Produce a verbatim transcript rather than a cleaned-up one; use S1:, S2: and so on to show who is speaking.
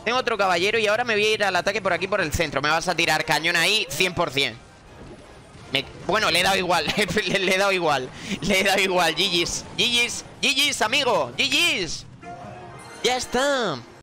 S1: Tengo otro caballero y ahora me voy a ir al ataque por aquí, por el centro. Me vas a tirar cañón ahí, cien por cien. Me... Bueno, le he dado igual. le, le he dado igual. Le he dado igual. G G's. G G's. G G's, amigo. G G's. Ya está.